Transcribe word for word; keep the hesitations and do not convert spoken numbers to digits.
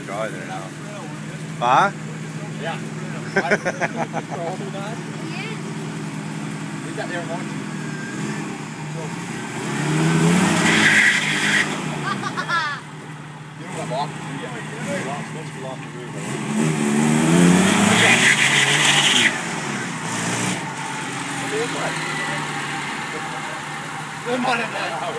guy there now. Huh? Yeah. I don't know that. Leave that there, Mark. You don't have locked it, do you? It's supposed to be locked the roof. Good morning, man.